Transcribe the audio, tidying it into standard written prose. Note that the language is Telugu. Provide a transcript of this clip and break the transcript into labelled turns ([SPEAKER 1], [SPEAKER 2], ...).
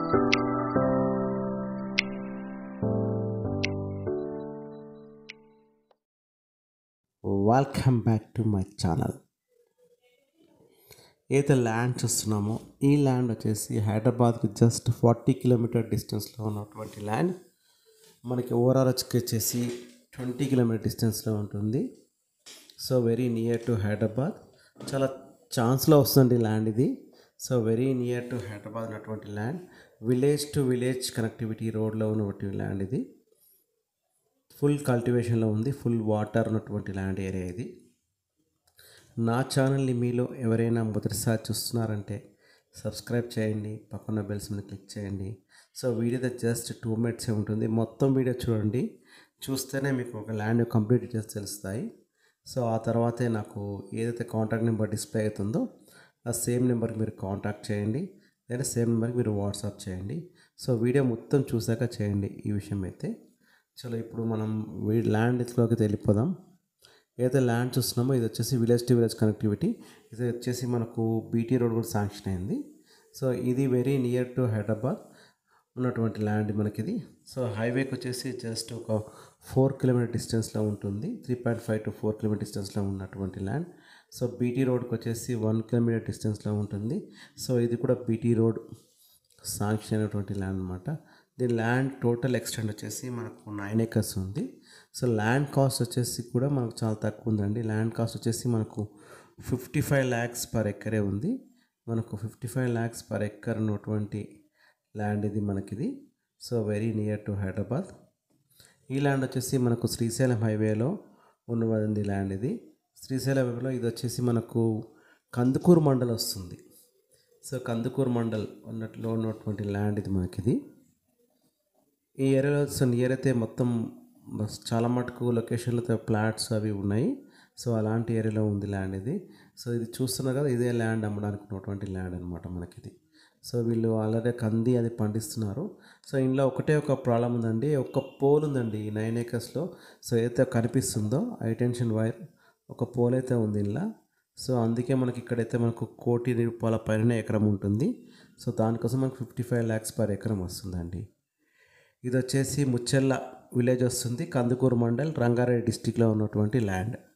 [SPEAKER 1] Welcome back to my channel. ఏదైతే ల్యాండ్ చూస్తున్నామో ఈ ల్యాండ్ వచ్చేసి హైదరాబాద్కి జస్ట్ 40 కిలోమీటర్ డిస్టెన్స్లో ఉన్నటువంటి ల్యాండ్. మనకి ఓవరాల్ వచ్చేసి 20 కిలోమీటర్ డిస్టెన్స్లో ఉంటుంది. So very near to Hyderabad, చాలా ఛాన్స్లో వస్తుంది ల్యాండ్ ఇది. So very near to Hyderabad ఉన్నటువంటి land, village to village connectivity రోడ్లో ఉన్నటువంటి ల్యాండ్ ఇది. ఫుల్ కల్టివేషన్లో ఉంది, ఫుల్ వాటర్ ఉన్నటువంటి ల్యాండ్ ఏరియా ఇది. నా ఛానల్ని మీలో ఎవరైనా మొదటిసారి చూస్తున్నారంటే సబ్స్క్రైబ్ చేయండి, పక్కన బెల్స్ మీద క్లిక్ చేయండి. సో వీడియో జస్ట్ 2 minutes ఉంటుంది, మొత్తం వీడియో చూడండి. చూస్తేనే మీకు ఒక ల్యాండ్ కంప్లీట్ డీటెయిల్స్ తెలుస్తాయి. సో ఆ తర్వాతే నాకు ఏదైతే కాంటాక్ట్ నెంబర్ డిస్ప్లే అవుతుందో ఆ సేమ్ నెంబర్కి మీరు కాంటాక్ట్ చేయండి, లేదా సేమ్ నెంబర్కి మీరు వాట్సాప్ చేయండి. సో వీడియో మొత్తం చూసాక చేయండి ఈ విషయం అయితే. చలో ఇప్పుడు మనం ల్యాండ్లోకి వెళ్ళిపోదాం. ఏదైతే ల్యాండ్ చూస్తున్నామో ఇది వచ్చేసి విలేజ్ టు విలేజ్ కనెక్టివిటీ. ఇది వచ్చేసి మనకు బీటీ రోడ్ కూడా శాంక్షన్ అయింది. సో ఇది వెరీ నియర్ టు హైదరాబాద్ ఉన్నటువంటి ల్యాండ్ మనకిది. సో హైవేకి వచ్చేసి జస్ట్ ఒక 4 కిలోమీటర్ డిస్టెన్స్లో ఉంటుంది, 3.5 to 4 కిలోమీటర్ డిస్టెన్స్లో ఉన్నటువంటి ల్యాండ్. సో బీటీ రోడ్కి వచ్చేసి 1 కిలోమీటర్ డిస్టెన్స్లో ఉంటుంది. సో ఇది కూడా బీటీ రోడ్ శాంక్షన్ అయినటువంటి ల్యాండ్ అనమాట. దీని ల్యాండ్ టోటల్ ఎక్స్టెంట్ వచ్చేసి మనకు 9 acres ఉంది. సో ల్యాండ్ కాస్ట్ వచ్చేసి కూడా మనకు చాలా తక్కువ ఉందండి. ల్యాండ్ కాస్ట్ వచ్చేసి మనకు 55 lakhs per acre ఉంది. మనకు 55 lakhs per acre ఉన్నటువంటి ల్యాండ్ ఇది మనకిది. So very near to Hyderabad. ఈ ల్యాండ్ వచ్చేసి మనకు శ్రీశైలం హైవేలో ఉన్నది ల్యాండ్ ఇది. శ్రీశైలం హైవేలో ఇది వచ్చేసి మనకు కందుకూరు మండల్ వస్తుంది. సో కందుకూరు మండల్ ఉన్నటువంటి ల్యాండ్ ఇది మనకిది. ఈ ఏరియాలో సో నియర్ అయితే మొత్తం చాలా మటుకు లొకేషన్లతో ఫ్లాట్స్ అవి ఉన్నాయి. సో అలాంటి ఏరియాలో ఉంది ల్యాండ్ ఇది. సో ఇది చూస్తున్నారు కదా, ఇదే ల్యాండ్ అమ్మడానికి ఉన్నటువంటి ల్యాండ్ అనమాట మనకిది. సో వీళ్ళు ఆల్రెడీ కంది అది పండిస్తున్నారు. సో ఇందులో ఒక ప్రాబ్లం ఉందండి, ఒక పోల్ ఉందండి ఈ 9 acresలో. సో ఏదైతే కనిపిస్తుందో హై టెన్షన్ వైర్ ఒక పోల్ అయితే ఉంది ఇందులో. సో అందుకే మనకి ఇక్కడైతే మనకు 1 కోటి రూపాయల పైన ఎకరం ఉంటుంది. సో దానికోసం మనకు 55 lakhs per acre వస్తుందండి. ఇది వచ్చేసి ముచర్ల విలేజ్ వస్తుంది, కందుకూరు మండల్, రంగారెడ్డి డిస్టిక్లో ఉన్నటువంటి ల్యాండ్.